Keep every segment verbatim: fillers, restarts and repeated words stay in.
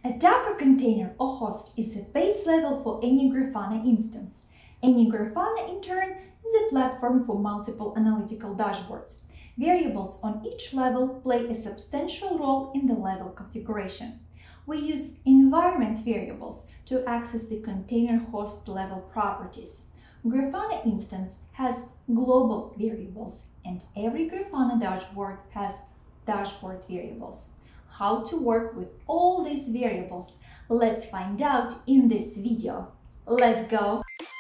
A Docker container or host is a base level for any Grafana instance. Any Grafana, in turn, is a platform for multiple analytical dashboards. Variables on each level play a substantial role in the level configuration. We use environment variables to access the container host level properties. Grafana instance has global variables, and every Grafana dashboard has dashboard variables. How to work with all these variables? Let's find out in this video. Let's go!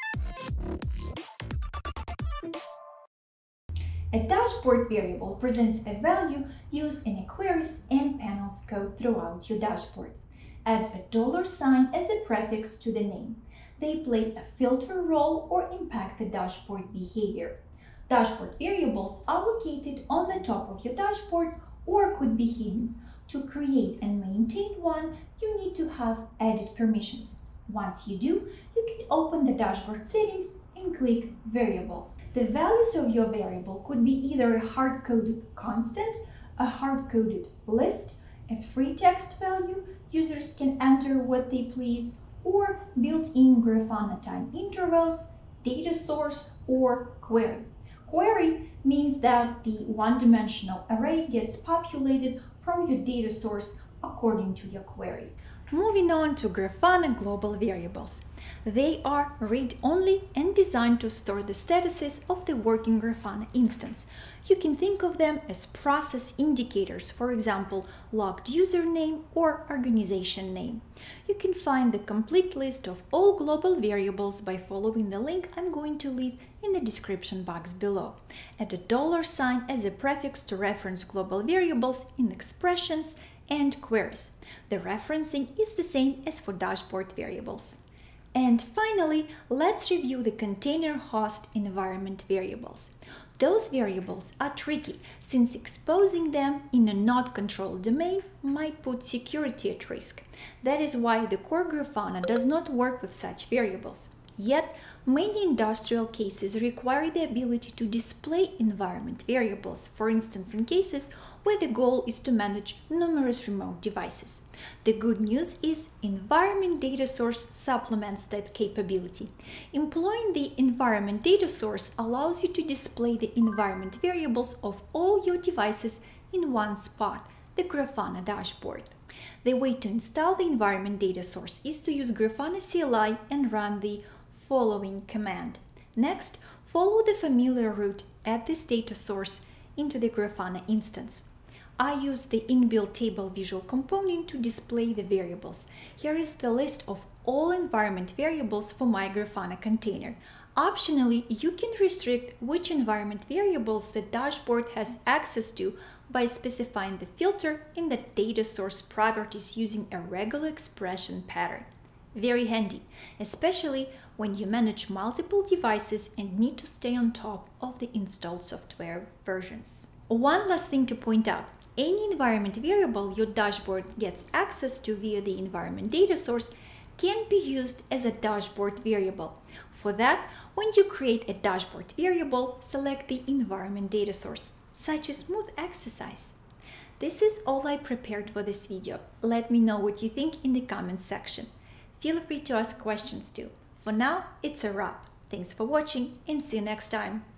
A dashboard variable presents a value used in a queries and panels code throughout your dashboard. Add a dollar sign as a prefix to the name. They play a filter role or impact the dashboard behavior. Dashboard variables are located on the top of your dashboard or could be hidden. To create and maintain one, you need to have edit permissions. Once you do, you can open the dashboard settings and click Variables. The values of your variable could be either a hard-coded constant, a hard-coded list, a free text value, users can enter what they please, or built-in Grafana time intervals, data source, or query. Query means that the one-dimensional array gets populated from your data source according to your query. Moving on to Grafana global variables. They are read-only and designed to store the statuses of the working Grafana instance. You can think of them as process indicators, for example, logged username or organization name. You can find the complete list of all global variables by following the link I'm going to leave in the description box below. Add a dollar sign as a prefix to reference global variables in expressions and queries. The referencing is the same as for dashboard variables. And finally, let's review the container host environment variables. Those variables are tricky since exposing them in a not controlled domain might put security at risk. That is why the core Grafana does not work with such variables. Yet, many industrial cases require the ability to display environment variables, for instance in cases where the goal is to manage numerous remote devices. The good news is environment data source supplements that capability. Employing the environment data source allows you to display the environment variables of all your devices in one spot, the Grafana dashboard. The way to install the environment data source is to use Grafana C L I and run the following command. Next, follow the familiar route, add this data source into the Grafana instance. I use the inbuilt table visual component to display the variables. Here is the list of all environment variables for my Grafana container. Optionally, you can restrict which environment variables the dashboard has access to by specifying the filter in the data source properties using a regular expression pattern. Very handy, especially when you manage multiple devices and need to stay on top of the installed software versions. One last thing to point out. Any environment variable your dashboard gets access to via the environment data source can be used as a dashboard variable. For that, when you create a dashboard variable, select the environment data source, such as smooth exercise. This is all I prepared for this video. Let me know what you think in the comments section. Feel free to ask questions too. For now, it's a wrap. Thanks for watching and see you next time.